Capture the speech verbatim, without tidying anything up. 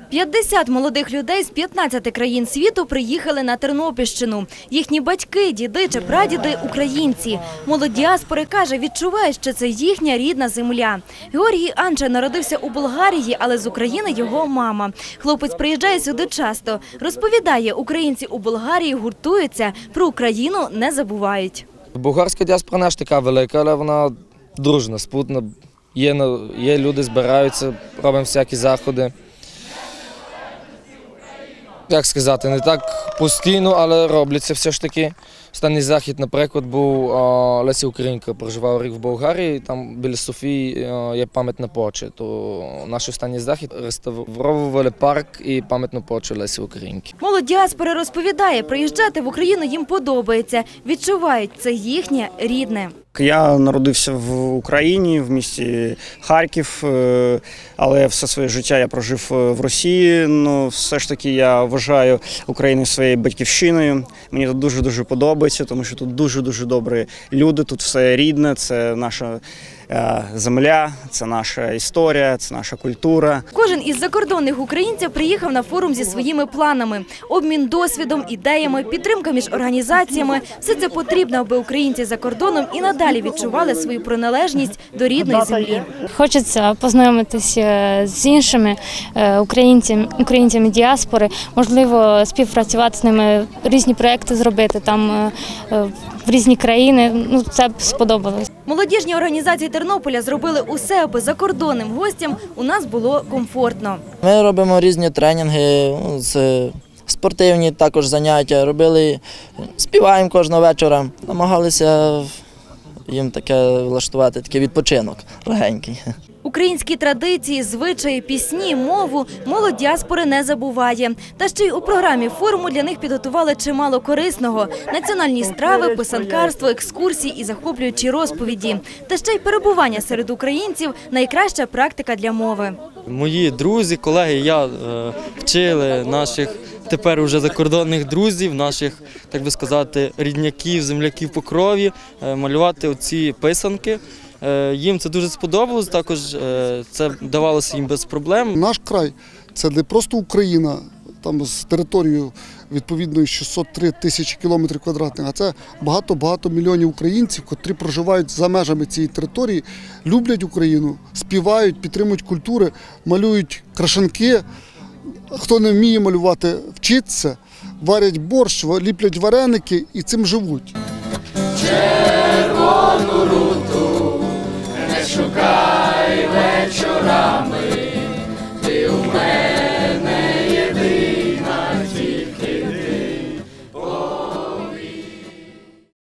п'ятдесят молодих людей з п'ятнадцяти країн світу приїхали на Тернопільщину. Їхні батьки, діди чи прадіди – українці. Молодь діаспори каже, відчуває, що це їхня рідна земля. Георгій Анча народився у Болгарії, але з України його мама. Хлопець приїжджає сюди часто. Розповідає, українці у Болгарії гуртуються, про Україну не забувають. Болгарська діаспора не ж така велика, але вона дружна, спутна. Є, є люди, збираються, робимо всякі заходи. Як сказати, не так постійно, але робляться все ж таки. Останній захід, наприклад, був Леся Українка, проживала рік в Болгарії, там біля Софії є пам'ятна площа. То наш останній захід реставрували парк і пам'ятну площу Лесі Українки. Молодь діаспори розповідає, приїжджати в Україну їм подобається, відчувають – це їхнє рідне. Я народився в Україні, в місті Харків, але все своє життя я прожив в Росії. Ну, все ж таки я вважаю Україну своєю батьківщиною. Мені тут дуже-дуже подобається, тому що тут дуже-дуже добрі люди, тут все рідне, це наша земля, це наша історія, це наша культура. Кожен із закордонних українців приїхав на форум зі своїми планами. Обмін досвідом, ідеями, підтримка між організаціями – все це потрібно, аби українці за кордоном і надалі відчували свою приналежність до рідної землі. Хочеться познайомитися з іншими українцями, українцями діаспори, можливо, співпрацювати з ними, різні проекти зробити там в різні країни. Ну, це б сподобалось. Молодіжні організації Тернополя зробили усе, аби закордонним гостям у нас було комфортно. Ми робимо різні тренінги, спортивні також заняття, робили, співаємо кожного вечора, намагалися їм таке влаштувати, такий відпочинок легенький. Українські традиції, звичаї, пісні, мову молодь діаспори не забуває. Та ще й у програмі форуму для них підготували чимало корисного. Національні страви, писанкарство, екскурсії і захоплюючі розповіді. Та ще й перебування серед українців – найкраща практика для мови. Мої друзі, колеги, я е, вчили наших тепер уже закордонних друзів, наших, так би сказати, рідняків, земляків по крові, е, малювати оці писанки. Їм це дуже сподобалось, також це давалося їм без проблем. Наш край – це не просто Україна, там з територією відповідною шістсот три тисячі кілометрів квадратних, а це багато-багато мільйонів українців, котрі проживають за межами цієї території, люблять Україну, співають, підтримують культури, малюють крашанки. Хто не вміє малювати, вчиться, варять борщ, ліплять вареники і цим живуть. Червону руту не шукай вечора.